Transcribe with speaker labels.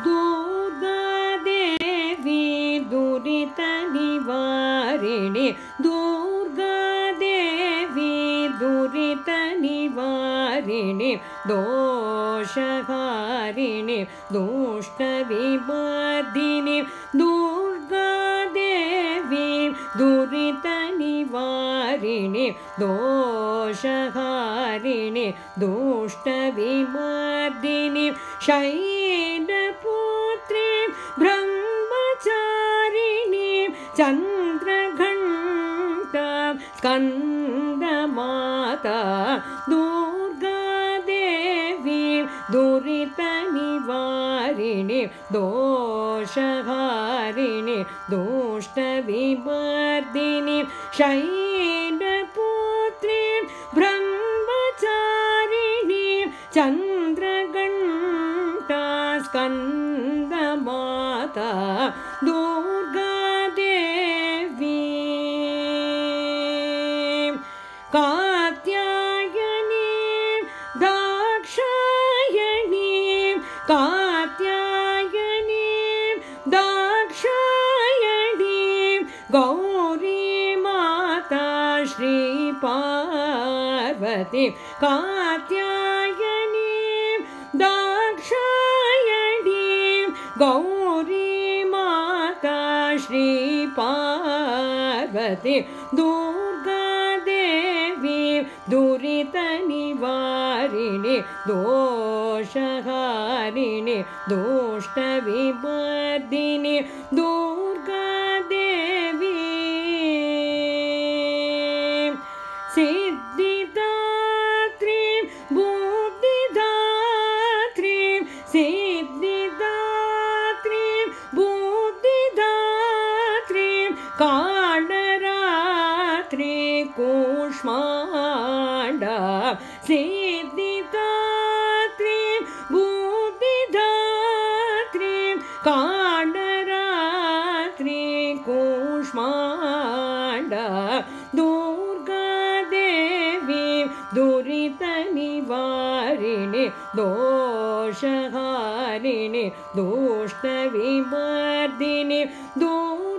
Speaker 1: Durgadevi दुरितनिवारिणि Durgadevi दुरितनिवारिणि दोषहारिणि दुष्टविमर्दिनि Durgadevi दुरितनिवारिणि दोषहारिणि दुष्टविमर्दिनि Shailputri ब्रह्मचारिणि Chandraghanta Skandamata Durgadevi दुरितनिवारिणि दोषहारिणि दुष्टविमर्दिनि Shailputri ब्रह्मचारिणि Chandraghanta Skandamata Durgadevi Katyayani Dakshayani Katyayani Dakshayani Gauri Mata Shri Parvati Katyayani Dakshayani Gauri Mata Shri Parvati Durgadevi दुरितनिवारिणि दोषहारिणि दुष्टविमर्दिनि Durgadevi Siddhidatri Buddhidatri Siddhidatri Buddhidatri Kalratri Kushmanda Siddhidatri Buddhidatri Kalratri Kushmanda Durgadevi दुरितनिवारिणि दोषहारिणि दुष्टविमर्दिनि